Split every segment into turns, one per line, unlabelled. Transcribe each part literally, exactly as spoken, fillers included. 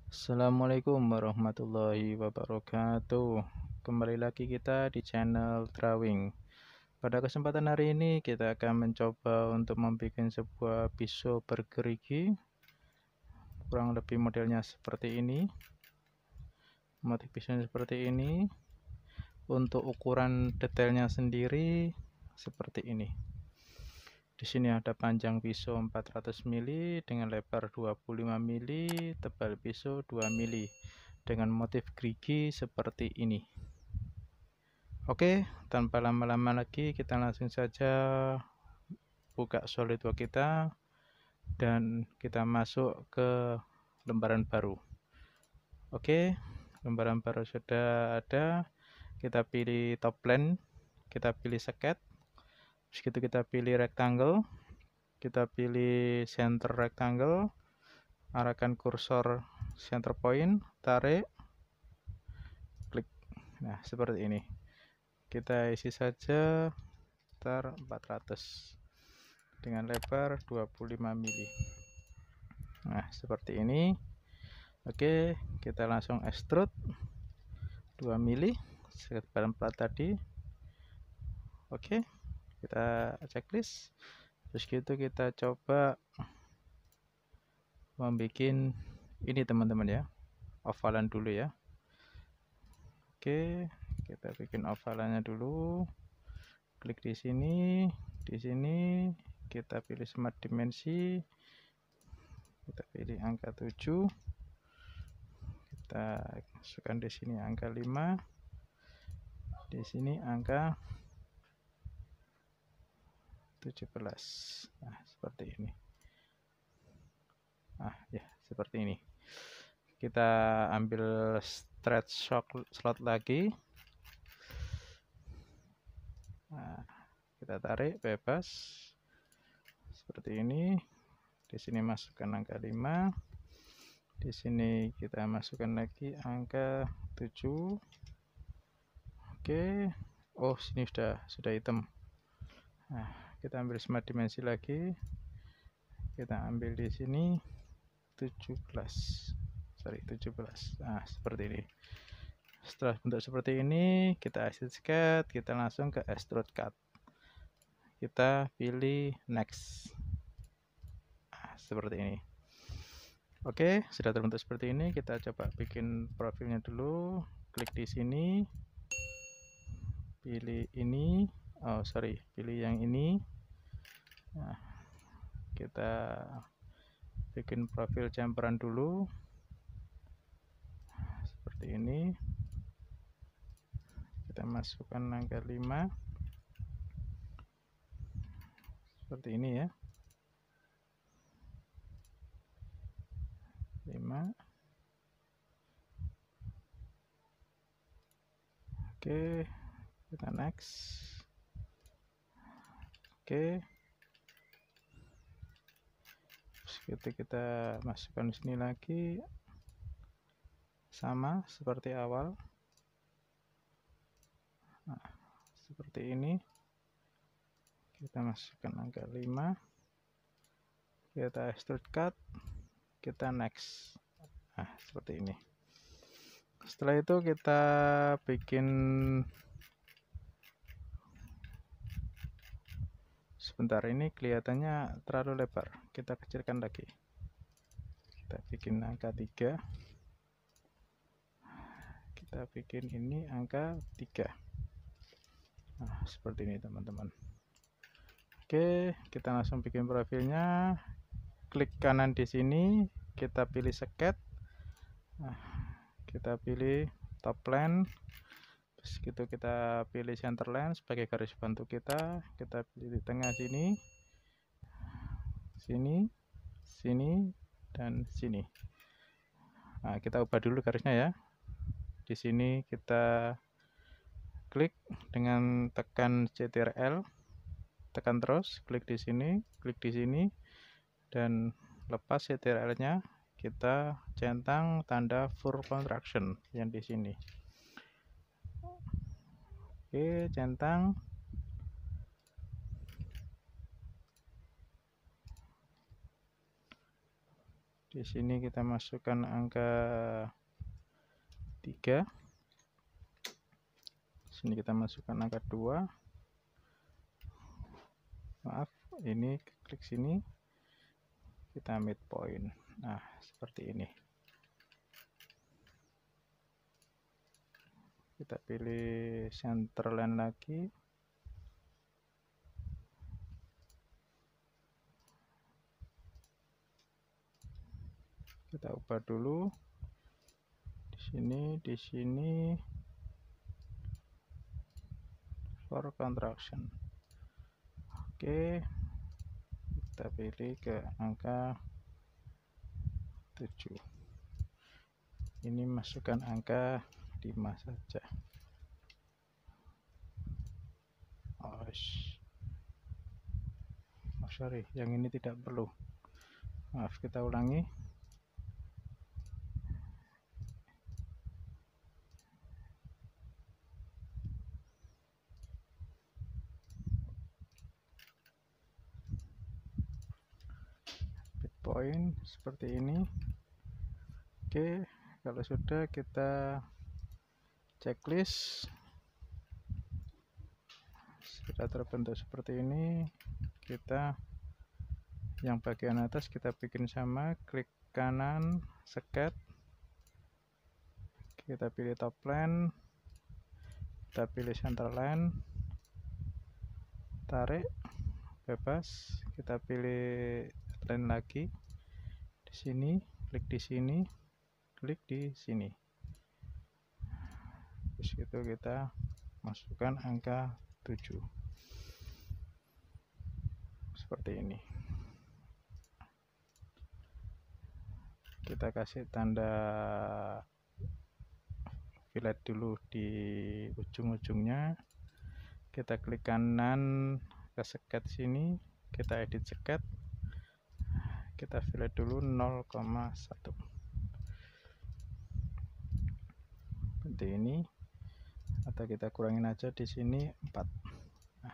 Assalamualaikum warahmatullahi wabarakatuh. Kembali lagi kita di channel Drawing. Pada kesempatan hari ini kita akan mencoba untuk membuat sebuah pisau bergerigi. Kurang lebih modelnya seperti ini. Motif pisaunya seperti ini. Untuk ukuran detailnya sendiri seperti ini. Di sini ada panjang pisau empat ratus mili dengan lebar dua puluh lima mili, tebal pisau dua mili dengan motif gerigi seperti ini. Oke, tanpa lama-lama lagi kita langsung saja buka SolidWorks kita dan kita masuk ke lembaran baru. Oke, lembaran baru sudah ada. Kita pilih top plane, kita pilih sketch. Begitu kita pilih rectangle, kita pilih center rectangle, arahkan kursor center point, tarik, klik. Nah, seperti ini. Kita isi saja sekitar empat ratus dengan lebar dua puluh lima mili. Nah, seperti ini. Oke, kita langsung extrude dua mili sekitar empat tadi. Oke, kita checklist. Terus gitu kita coba membuat ini teman-teman ya, ovalan dulu ya. Oke, kita bikin ovalannya dulu. Klik di sini, di sini kita pilih smart dimensi, kita pilih angka tujuh, kita masukkan di sini angka lima, di sini angka tujuh belas. Nah, seperti ini. Ah ya, seperti ini. Kita ambil stretch slot lagi. Nah, kita tarik bebas seperti ini. Di sini masukkan angka lima. Di sini kita masukkan lagi angka tujuh. Oke. Oh, sini sudah sudah hitam. Nah, kita ambil smart dimensi lagi. Kita ambil di sini tujuh belas. Sorry, tujuh belas. Nah, seperti ini. Setelah bentuk seperti ini, kita exit sketch, kita langsung ke extrude cut. Kita pilih next. Nah, seperti ini. Oke, sudah terbentuk seperti ini. Kita coba bikin profilnya dulu. Klik di sini. Pilih ini. Oh, sorry, pilih yang ini. Nah, kita bikin profil campuran dulu. Seperti ini. Kita masukkan angka lima. Seperti ini ya. lima. Oke, kita next. Oke. Terus kita masukkan sini lagi. Sama seperti awal. Nah, seperti ini. Kita masukkan angka lima. Kita extrude cut. Kita next. Nah, seperti ini. Setelah itu kita bikin sebentar, ini kelihatannya terlalu lebar. Kita kecilkan lagi. Kita bikin angka tiga. Kita bikin ini angka tiga. Nah, seperti ini teman-teman. Oke, kita langsung bikin profilnya. Klik kanan di sini, kita pilih sketch. Nah, kita pilih top plane. Terus gitu kita pilih center line sebagai garis bantu kita. Kita pilih di tengah sini, sini, sini, dan sini. Nah, kita ubah dulu garisnya ya. Di sini kita klik dengan tekan Ctrl L, tekan terus, klik di sini, klik di sini, dan lepas Ctrl L-nya, kita centang tanda full contraction yang di sini. Oke, centang. Di sini kita masukkan angka tiga. Sini kita masukkan angka dua. Maaf, ini klik sini, kita midpoint. Nah, seperti ini. Kita pilih center line lagi. Kita ubah dulu. Di sini, di sini for contraction. Oke. Kita pilih ke angka tujuh. Ini masukkan angka lima saja. Oh, oh sorry, yang ini tidak perlu. Maaf, kita ulangi. Midpoint seperti ini. Oke, kalau sudah kita checklist, sudah terbentuk seperti ini. Kita yang bagian atas kita bikin sama, klik kanan, seket, kita pilih top line, kita pilih center line, tarik bebas, kita pilih line lagi di sini, klik di sini, klik di sini. Terus itu kita masukkan angka tujuh seperti ini. Kita kasih tanda fillet dulu di ujung-ujungnya. Kita klik kanan ke seket sini, kita edit seket, kita fillet dulu nol koma satu seperti ini, atau kita kurangin aja di sini empat. Nah,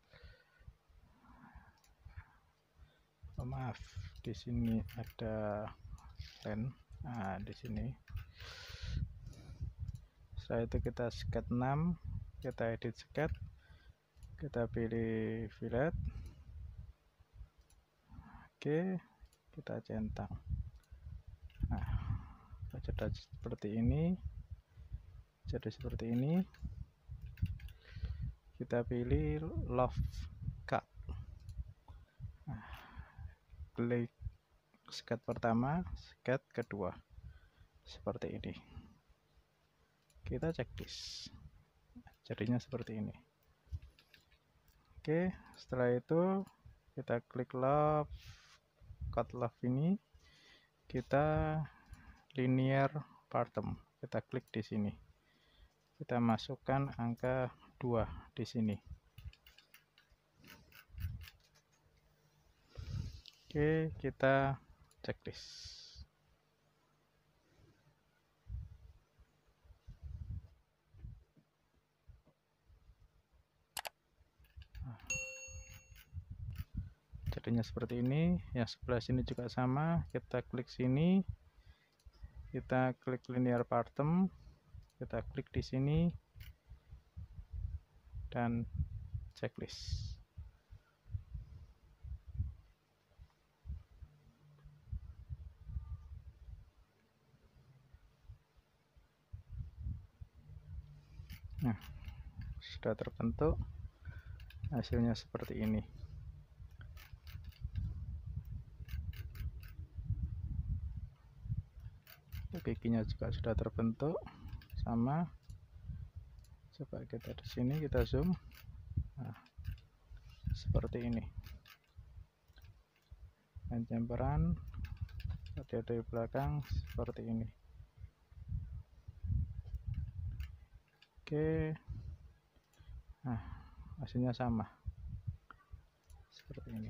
oh maaf, di sini ada line. Nah, di sini. Setelah itu kita sket enam, kita edit sket, kita pilih fillet. Oke, kita centang. Nah, sudah seperti ini. Jadi seperti ini. Kita pilih loft cut. Nah, klik sket pertama, sket kedua. Seperti ini. Kita checklist. Jadinya seperti ini. Oke, setelah itu kita klik loft cut loft ini, kita linear pattern, kita klik di sini, kita masukkan angka dua di sini. Oke, kita checklist. Jadinya seperti ini. Yang sebelah sini juga sama, kita klik sini, kita klik linear pattern, kita klik di sini dan checklist. Nah, sudah terbentuk, hasilnya seperti ini. Giginya juga sudah terbentuk sama. Coba kita di sini, kita zoom. Nah, seperti ini. Dan jemperan ada dari belakang seperti ini. Oke, nah hasilnya sama seperti ini.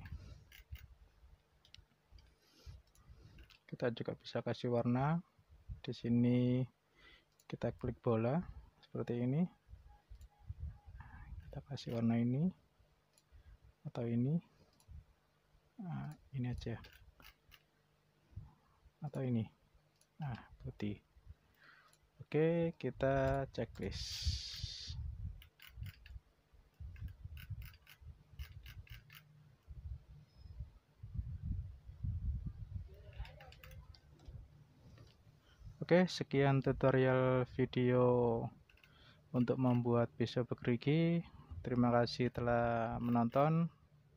Kita juga bisa kasih warna. Di sini kita klik bola seperti ini, kita kasih warna ini atau ini. Nah, ini aja atau ini? Nah, putih. Oke, kita checklist. Oke, sekian tutorial video untuk membuat pisau bergerigi. Terima kasih telah menonton.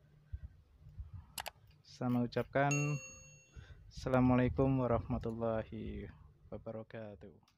Saya mengucapkan Assalamualaikum warahmatullahi wabarakatuh.